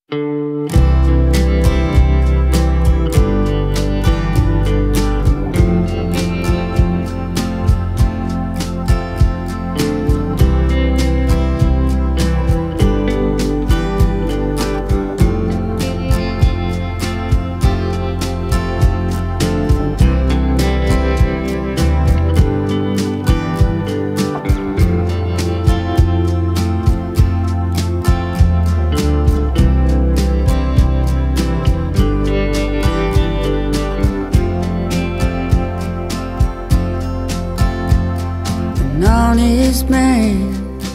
An honest man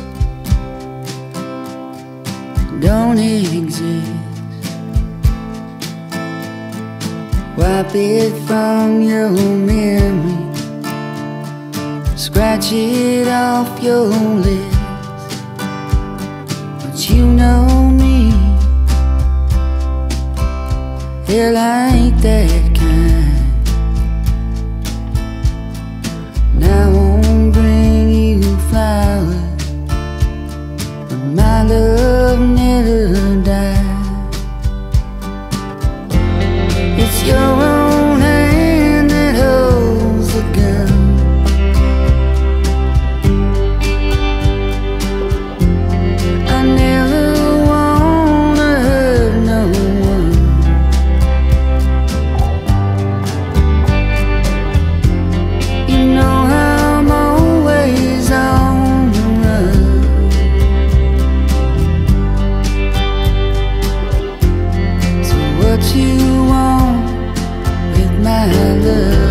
don't exist. Wipe it from your memory, scratch it off your list. But you know me, hell, I ain't that kind. And I won't bring you flowers, but my love never died. It's your own hand that holds the gun. I never wanna hurt no one. You know I'm always on the run. So what you want with my love?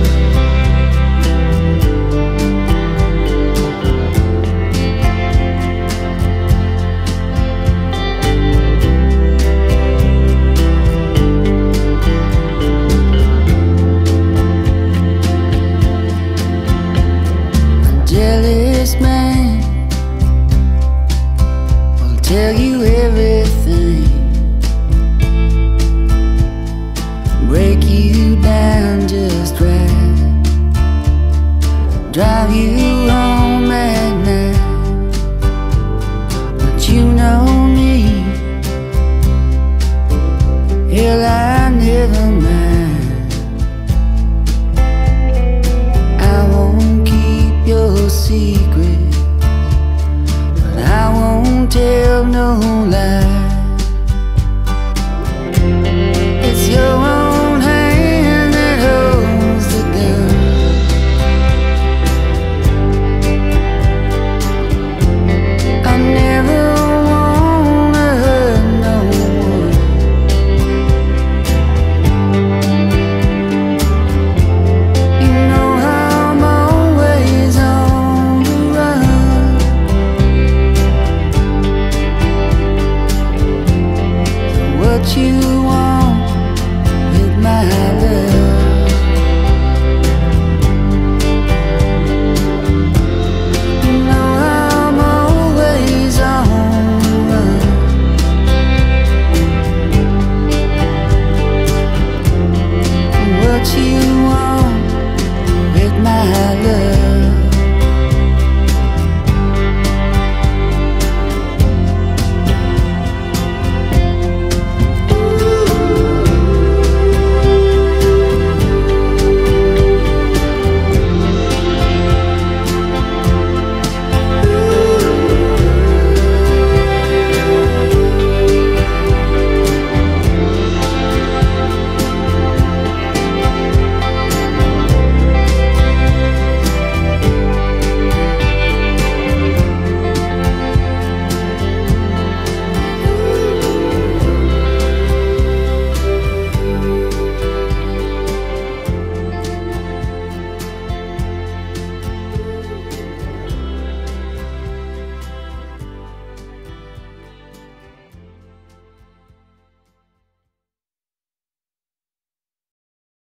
A jealous man will tell you everything, break you down just right, drive you home at night. But you know me, hell, I never mind. I won't keep your secret, but I won't tell no lie. It's your own hand that holds the gun. I never wanna hurt no one. You know I'm always on the run. So what you